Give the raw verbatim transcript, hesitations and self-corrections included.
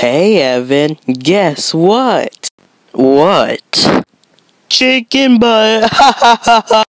Hey, Evan, guess what? What? Chicken butt! Ha ha ha ha!